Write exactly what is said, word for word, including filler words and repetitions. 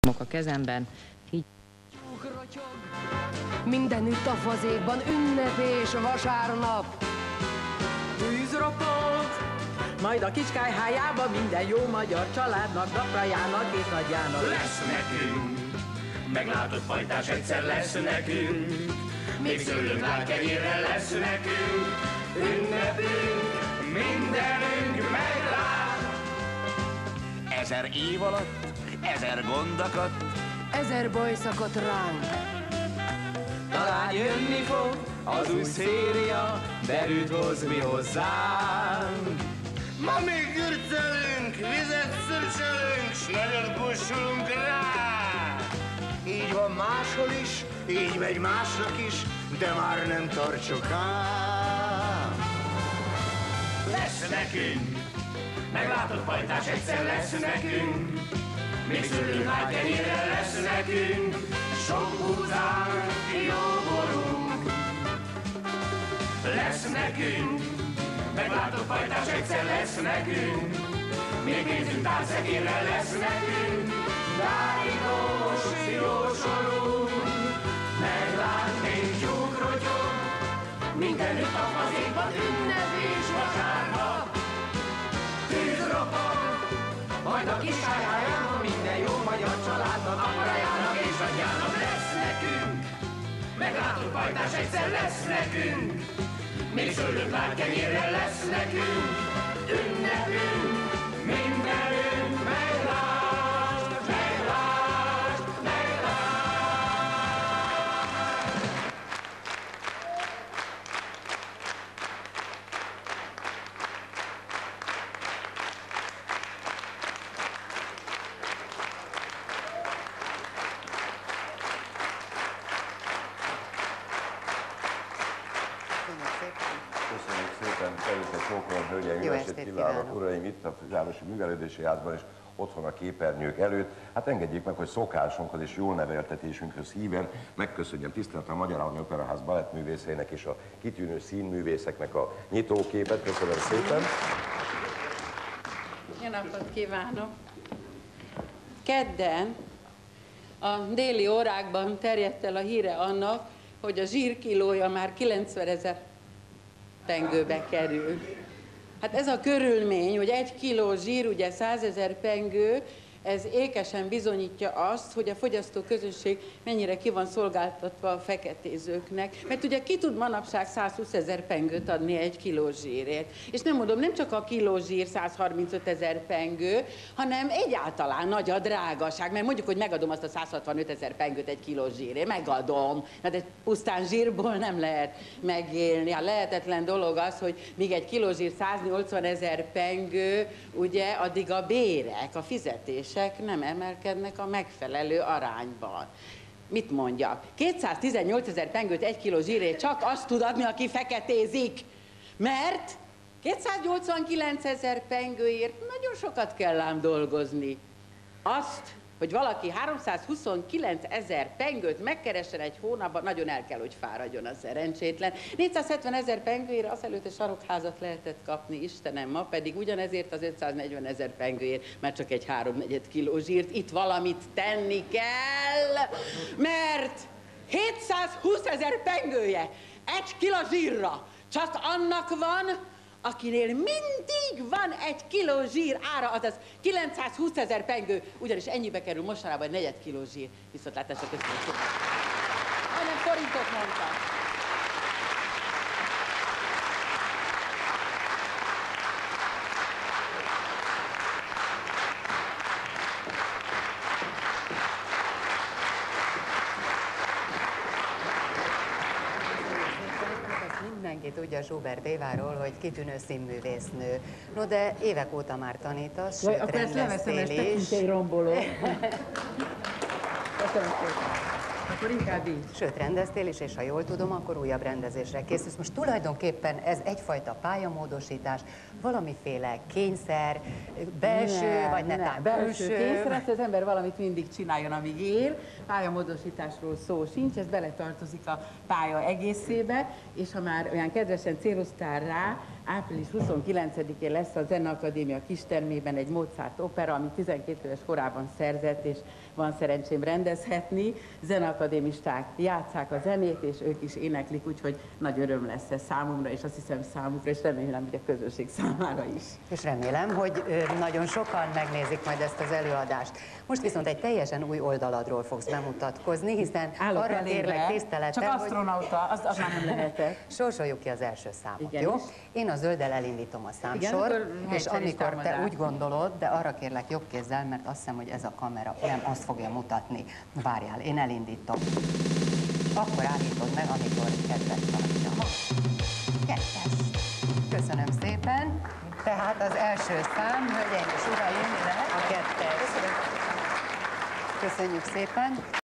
a kezemben. Így... Mindenütt a fazékban ünnep és vasárnap. Tűzropog, majd a Kiskályhájában minden jó magyar családnak, naprajának és nagyjának. Lesz nekünk, meglátott pajtás egyszer lesz nekünk, még szőlőnk lágykenyérrel lesz nekünk, ünnepünk, mindenünk meglát. Ezer év alatt, ezer gondakat, Ezer baj szakadt ránk. Talán jönni fog az új széria, derűt hoz mi hozzánk. Ma még gürcelünk, vizet szürcsölünk, s nagyon kussulunk rá. Így van máshol is, így megy másnak is, de már nem tart soká. Lesz nekünk, meglátott pajtás egyszer lesz nekünk, még szülünk lágykenyérrel lesz nekünk, sok búzánk, jó borunk. Lesz nekünk, meglátott pajtás egyszer lesz nekünk, még pénzünk tárcegérrel lesz nekünk, dáridós, jó sorunk. Meglát, mint tyúkrotyog, mindenütt a fazékban ünnep és vasárnap. Tűz ropog, majd a Kiskályhájában minden jó magyar családnak, aparajának és atyának lesz nekünk. Meglátott pajtás egyszer lesz nekünk, még szőlőnk lágykenyérrel lesz nekünk. Ünnepünk, mindenünk meglát, meglát, meglát. Köszönjük szépen, először csókolom, hölgyeim, jó estét kívánok, uraim, itt a Fővárosi Művelődési Házban és otthon a képernyők előtt. Hát engedjék meg, hogy szokásunkhoz és jól neveltetésünkhöz híven megköszönjem tiszteletlen a Magyar Állami Operaház balettművészeinek és a kitűnő színművészeknek a nyitóképet. Köszönöm szépen. Jó napot kívánok! Kedden a déli órákban terjedt el a híre annak, hogy a zsírkilója már kilencvenezer pengőbe kerül. Hát ez a körülmény, hogy egy kiló zsír, ugye százezer pengő, ez ékesen bizonyítja azt, hogy a fogyasztó közösség mennyire ki van szolgáltatva a feketézőknek. Mert ugye ki tud manapság százhúszezer pengőt adni egy kiló zsírért. És nem mondom, nem csak a kiló zsír százharmincötezer pengő, hanem egyáltalán nagy a drágaság. Mert mondjuk, hogy megadom azt a százhatvanötezer pengőt egy kiló zsírért, megadom. Hát egy pusztán zsírból nem lehet megélni. A lehetetlen dolog az, hogy míg egy kiló zsír száznyolcvanezer pengő, ugye addig a bérek, a fizetés nem emelkednek a megfelelő arányban. Mit mondjak? kétszáztizennyolcezer pengőt egy kiló zsírért csak azt tud adni, aki feketézik. Mert kétszáznyolcvankilencezer pengőért nagyon sokat kell ám dolgozni. Azt, hogy valaki háromszázhuszonkilencezer pengőt megkeressen egy hónapban, nagyon el kell, hogy fáradjon a szerencsétlen. négyszázhetvenezer pengőért azelőtt egy sarokházat lehetett kapni, Istenem, ma pedig ugyanezért az ötszáznegyvenezer pengőért, mert csak egy háromnegyed kiló zsírt, itt valamit tenni kell, mert hétszázhúszezer pengője egy kiló zsírra csak annak van, akinél mindig van egy kiló zsír ára, azaz kilencszázhúszezer pengő, ugyanis ennyibe kerül mostanában egy negyed kiló zsír. Viszontlátásra, köszönöm szépen. Hanem forintot mondtam. Mindenki tudja Schubert Éváról, hogy kitűnő színművésznő. No, de évek óta már tanítasz, sőt, akkor ezt leveszem, ez tekintély romboló. Köszönöm szépen. Akkor inkább így. Sőt, rendeztél is, és ha jól tudom, akkor újabb rendezésre készülsz. Most tulajdonképpen ez egyfajta pályamódosítás, valamiféle kényszer, belső, ne, vagy netán ne, belső külső. kényszer, az ember valamit mindig csináljon, amíg él. Pályamódosításról szó sincs, ez beletartozik a pálya egészébe, és ha már olyan kedvesen céloztál rá, április huszonkilencedikén lesz a Zeneakadémia kistermében egy Mozart opera, amit tizenkét éves korában szerzett, és van szerencsém rendezhetni. Zeneakadémisták játsszák a zenét, és ők is éneklik, úgyhogy nagy öröm lesz ez számomra, és azt hiszem számukra, és remélem, hogy a közönség számára is. És remélem, hogy nagyon sokan megnézik majd ezt az előadást. Most viszont egy teljesen új oldaladról fogsz bemutatkozni, hiszen Állok arra elébe, kérlek tisztelettel, csak asztronauta, az, az már nem lehetek. Sorsoljuk ki az első számot, Igen, jó? is. Én a zölddel elindítom a számsort, Igen, és amikor te támadás. úgy gondolod, de arra kérlek jobb kézzel, mert azt hiszem, hogy ez a kamera nem azt fogja mutatni. Várjál, én elindítom. Akkor állítod meg, amikor kedvet tartja. Kettes. Köszönöm szépen. Tehát az első szám, hölgyeim és uraim, a kettes. Köszönjük szépen.